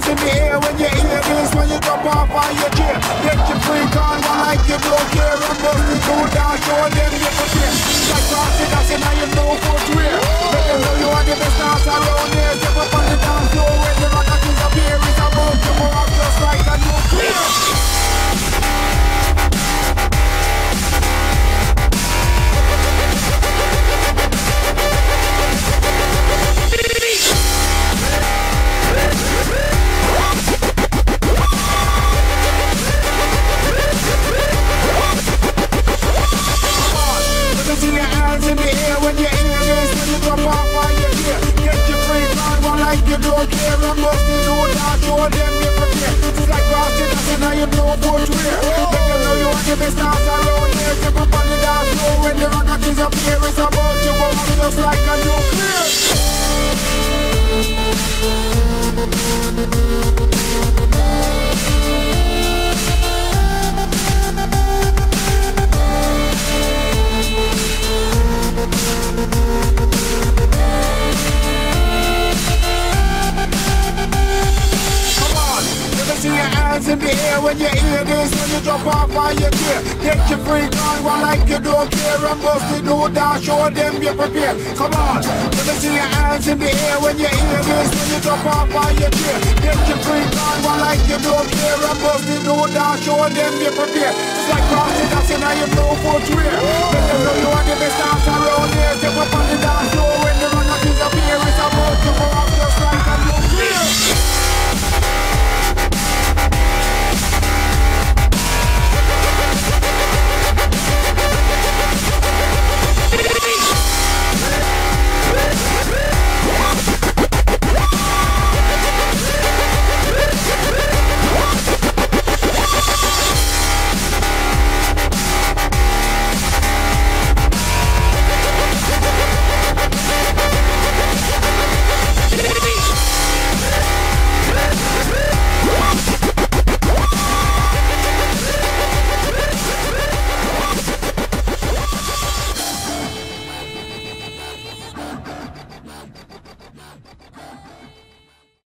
hands in the air when you hear this. When you drop off on your chair, get your freak on one like you don't care. And bust it through down, show them you prepare. Like crossing, that's in how you know footwear. Let them know you are the best dance around here. Step up on the dance floor when the rock is up here. It's about to go up just like a nuclear. In the air when you hear this, when you drop off on your gear, get your freak on one like you don't care. And bust it through down, show them you prepare. It's like crossing, that's in how you know footwear. Let them know you are the best dance around here. Step up on the dance floor when the rocket is up here. It's about to go up just like a nuclear. See your hands in the air when you hear this. When you drop off on your gear, get your freak on one like you don't care. And bust it through down, show them you prepare. Come on, let me see your hands in the air when you hear this. When you drop off on your gear, get your freak on one like you don't care. And bust it through down, show them you prepare. It's like crossing, that's in how you know footwear. Let them know you are the best dance around here. Step up on the dance